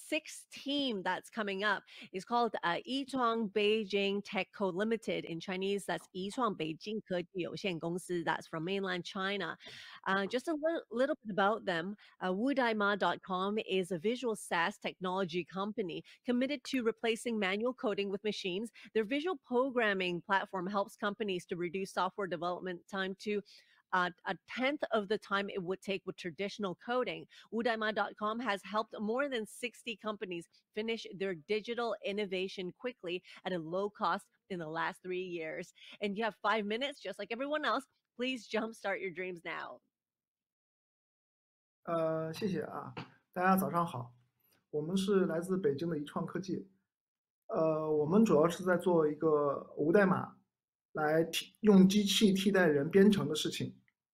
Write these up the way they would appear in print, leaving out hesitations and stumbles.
sixth team that's coming up is called Yichuang Beijing Tech Co Limited. In Chinese, that's Yichuang Beijing 科技有限公司. That's from mainland China. Just a little bit about them. Wudaima.com is a visual SaaS technology company committed to replacing manual coding with machines. Their visual programming platform helps companies to reduce software development time to a tenth of the time it would take with traditional coding. Wudaima.com has helped more than 60 companies finish their digital innovation quickly at a low cost in the last 3 years. And you have 5 minutes, just like everyone else. Please jumpstart your dreams now. 谢谢啊，大家早上好，我们是来自北京的宜创科技，我们主要是在做一个无代码来用机器替代人编程的事情。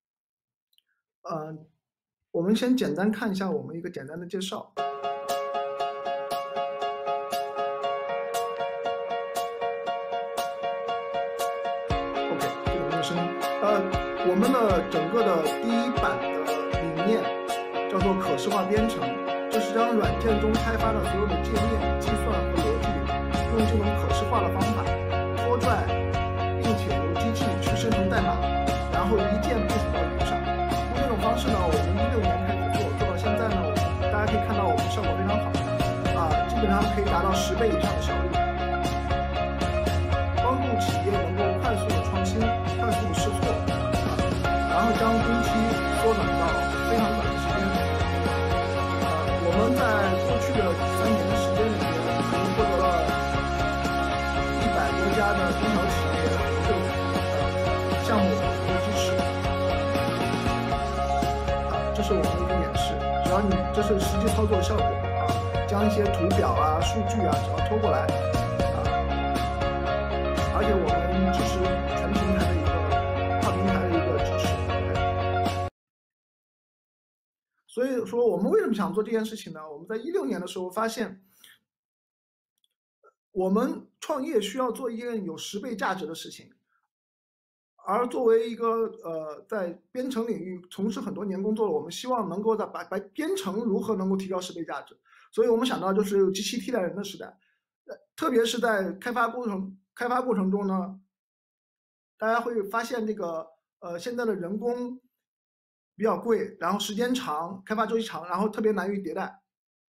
我们先简单看一下我们一个简单的介绍。OK， 这个没有声音。我们的整个的第一版的理念叫做可视化编程，这是将软件中开发的所有的界面、计算和逻辑，用这种可视化的方法拖拽，并且由机器去生成代码，然后一键部署到云上。用这种方式呢，我们16年开始做到现在呢，大家可以看到我们效果非常好，基本上可以达到10倍以上的效率，帮助企业能够快速的创新、快速的试错，然后将工期缩短到非常短的时间。我们在过去的3年的时间里面，已经获得了100多家的中小企业合作项目的支持。这是我们的一个演示，只要你这是实际操作效果将一些图表数据只要拖过来而且我们支持全平台的一个跨平台的一个支持。所以说我们为什么想做这件事情呢？我们在16年的时候发现，我们创业需要做一件有10倍价值的事情，而作为一个在编程领域从事很多年工作的，我们希望能够把编程如何能够提高10倍价值。所以我们想到就是机器替代人的时代，特别是在开发过程中呢，大家会发现这个现在的人工比较贵，然后时间长，开发周期长，然后特别难于迭代。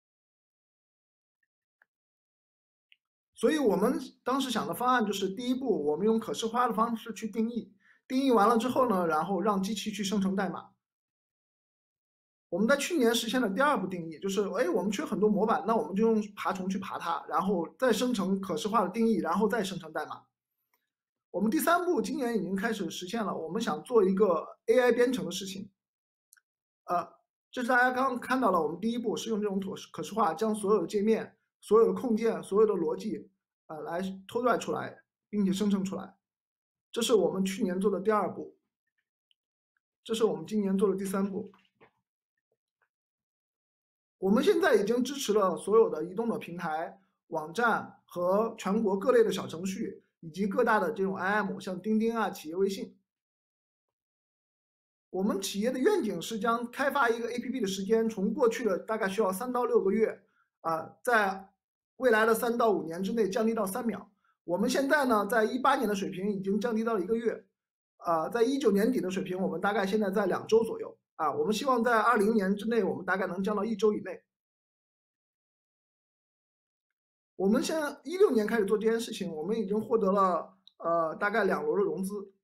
所以我们当时想的方案就是第一步，我们用可视化的方式去定义，定义完了之后呢，然后让机器去生成代码。我们在去年实现了第2步定义，就是我们缺很多模板，那我们就用爬虫去爬它，然后再生成可视化的定义，然后再生成代码。我们第3步今年已经开始实现了，我们想做一个 AI 编程的事情。这是大家刚刚看到了，我们第1步是用这种可视化将所有的界面、所有的控件、所有的逻辑来拖拽出来，并且生成出来。这是我们去年做的第2步，这是我们今年做的第3步。我们现在已经支持了所有的移动的平台、网站和全国各类的小程序，以及各大的这种 IM， 像钉钉企业微信。我们企业的愿景是将开发一个 APP 的时间从过去的大概需要3到6个月，在未来的3到5年之内降低到3秒。我们现在呢，在18年的水平已经降低到了1个月，在19年底的水平，我们大概现在在2周左右。我们希望在20年之内，我们大概能降到1周以内。我们现在16年开始做这件事情，我们已经获得了大概2轮的融资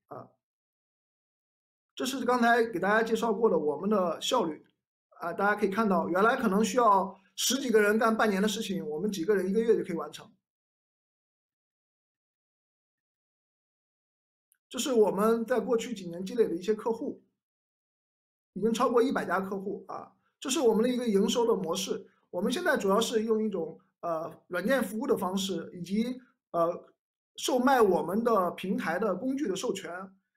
这是刚才给大家介绍过的我们的效率大家可以看到，原来可能需要10几个人干半年的事情，我们几个人1个月就可以完成。这是我们在过去几年积累的一些客户，已经超过100家客户这是我们的一个营收的模式。我们现在主要是用一种软件服务的方式，以及售卖我们的平台的工具的授权，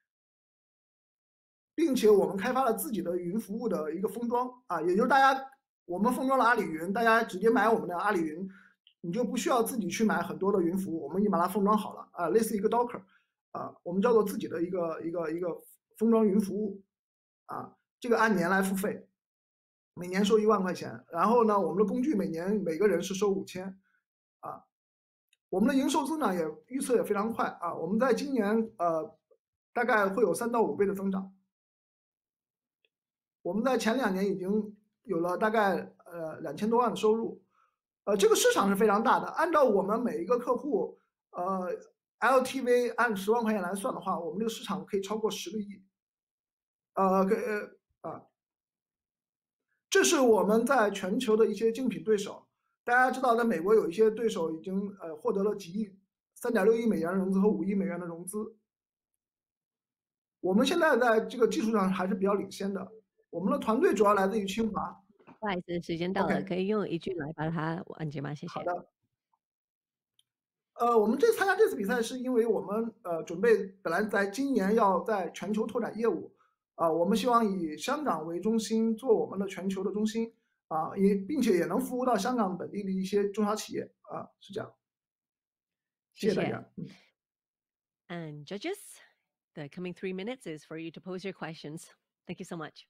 并且我们开发了自己的云服务的一个封装也就是我们封装了阿里云，大家直接买我们的阿里云，你就不需要自己去买很多的云服务，我们已经把它封装好了类似一个 Docker 我们叫做自己的一个封装云服务这个按年来付费。 每年收1万块钱。然后呢，我们的工具每年每个人是收5000，啊，我们的营收增长也预测也非常快啊，我们在今年大概会有3到5倍的增长。我们在前2年已经有了大概2000多万的收入，这个市场是非常大的。按照我们每一个客户LTV 按10万块钱来算的话，我们这个市场可以超过10个亿。这是我们在全球的一些竞品对手。大家知道，在美国有一些对手已经获得了几亿、3.6亿美元的融资和5亿美元的融资。我们现在在这个技术上还是比较领先的。我们的团队主要来自于清华。 不好意思，时间到了， OK 可以用一句来把它完结吗？谢谢。 好的。我们参加这次比赛是因为我们准备本来在今年要在全球拓展业务，我们希望以香港为中心做我们的全球的中心，并且也能服务到香港本地的一些中小企业，是这样。谢谢大家。 And judges, the coming 3 minutes is for you to pose your questions. Thank you so much.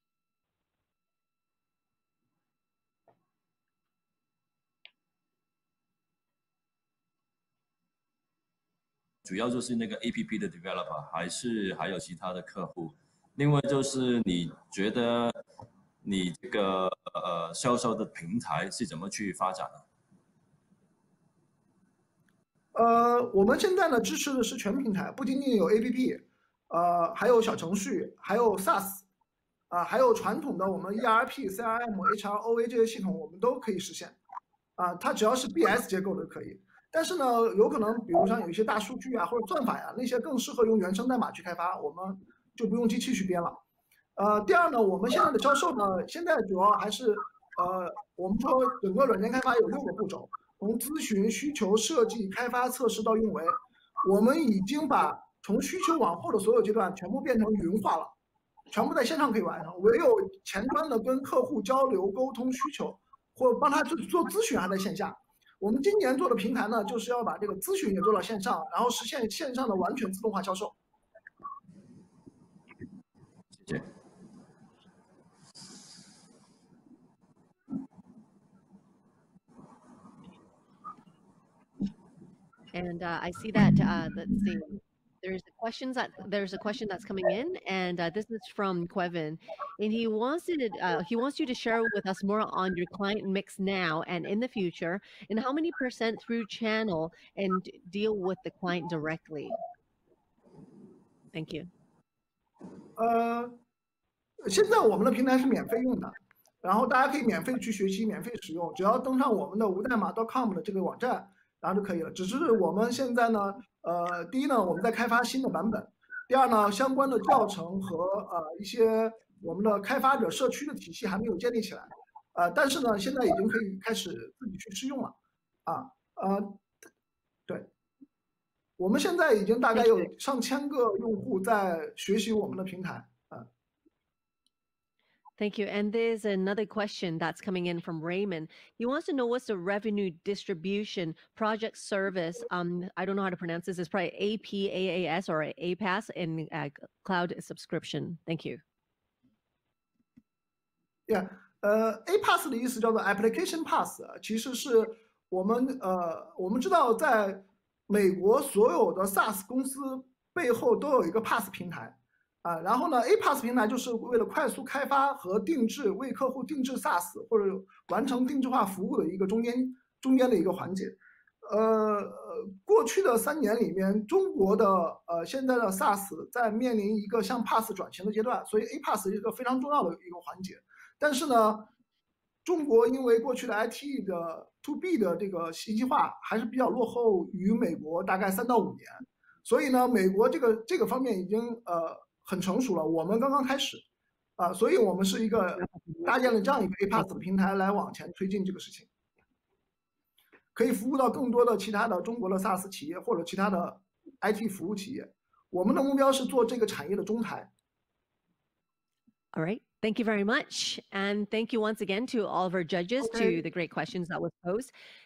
主要就是那个 APP 的 developer， 还有其他的客户。另外就是你觉得你这个销售的平台是怎么去发展的？ 我们现在呢支持的是全平台，不仅仅有 APP，还有小程序，还有 SaaS，还有传统的我们 ERP、CRM、HROA 这些系统，我们都可以实现。它只要是 BS 结构的可以。但是呢，有可能比如像有一些大数据或者算法那些更适合用原生代码去开发，我们就不用机器去编了。第二呢，我们现在的销售呢，现在主要还是我们说整个软件开发有6个步骤，从咨询、需求、设计、开发、测试到运维，我们已经把从需求往后的所有阶段全部变成云化了，全部在线上可以完成，唯有前端的跟客户交流、沟通需求，或者帮他做咨询还在线下。我们今年做的平台呢，就是要把这个咨询也做到线上，然后实现线上的完全自动化销售。 谢谢。 And I see that let's see. There's a question that's coming in, and this is from Quevin, and he wants you to share with us more on your client mix now and in the future, and how many % through channel and deal with the client directly. Thank you. 现在我们的平台是免费用的，然后大家可以免费去学习、免费使用，只要登上我们的无代码 .com 的这个网站，然后就可以了。只是我们现在呢，第一呢，我们在开发新的版本；第二呢，相关的教程和一些我们的开发者社区的体系还没有建立起来。但是呢，现在已经可以开始自己去试用了。对，我们现在已经大概有上千个用户在学习我们的平台。 Thank you. And there's another question that's coming in from Raymond. He wants to know what's the revenue distribution project service. I don't know how to pronounce this. It's probably APAAS or APAS in cloud subscription. Thank you. Yeah, APaaS 的意思叫做 Application Pass， 其实是我们知道在美国所有的 SaaS 公司背后都有一个 Pass 平台。然后呢 ，APaaS 平台就是为了快速开发和定制，为客户定制 SaaS 或者完成定制化服务的一个中间的一个环节。过去的3年里面，中国的现在的 SaaS 在面临一个向 PaaS 转型的阶段，所以 APaaS 是一个非常重要的一个环节。但是呢，中国因为过去的 IT 的 To B 的这个信息化还是比较落后于美国大概3到5年，所以呢，美国这个方面已经很成熟了，我们刚刚开始，所以我们是一个搭建了这样一个 APaaS 的平台来往前推进这个事情，可以服务到更多的其他的中国的 SaaS 企业或者其他的 IT 服务企业。我们的目标是做这个产业的中台。 All right. Thank you very much. And thank you once again to all of our judges to the great questions that was posed.